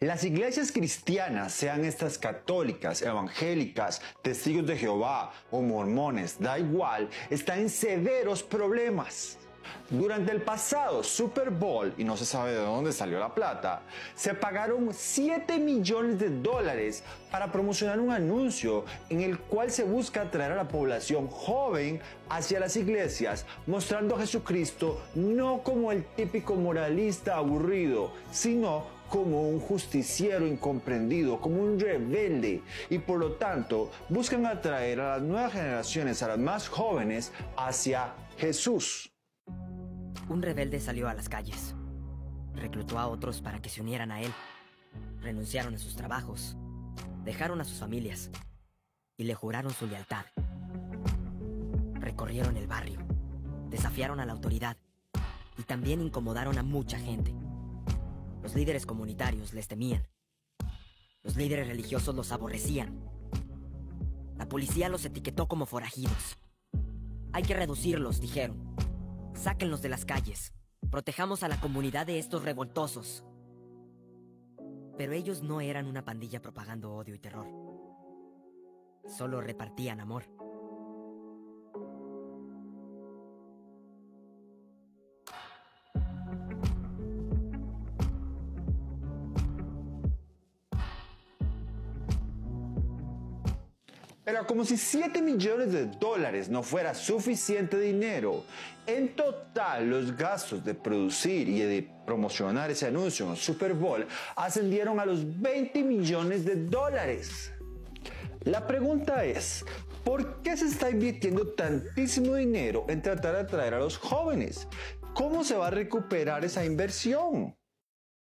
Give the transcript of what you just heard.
Las iglesias cristianas, sean estas católicas, evangélicas, testigos de Jehová o mormones, da igual, están en severos problemas. Durante el pasado Super Bowl, y no se sabe de dónde salió la plata, se pagaron $7 millones para promocionar un anuncio en el cual se busca atraer a la población joven hacia las iglesias, mostrando a Jesucristo no como el típico moralista aburrido, sino como un justiciero incomprendido, como un rebelde, y por lo tanto buscan atraer a las nuevas generaciones, a las más jóvenes, hacia Jesús. Un rebelde salió a las calles. Reclutó a otros para que se unieran a él. Renunciaron a sus trabajos. Dejaron a sus familias. Y le juraron su lealtad. Recorrieron el barrio. Desafiaron a la autoridad. Y también incomodaron a mucha gente. Los líderes comunitarios les temían. Los líderes religiosos los aborrecían. La policía los etiquetó como forajidos. Hay que reducirlos, dijeron. Sáquenlos de las calles. Protejamos a la comunidad de estos revoltosos. Pero ellos no eran una pandilla propagando odio y terror. Solo repartían amor. Pero como si $7 millones no fuera suficiente dinero, en total los gastos de producir y de promocionar ese anuncio en el Super Bowl ascendieron a los $20 millones. La pregunta es, ¿por qué se está invirtiendo tantísimo dinero en tratar de atraer a los jóvenes? ¿Cómo se va a recuperar esa inversión?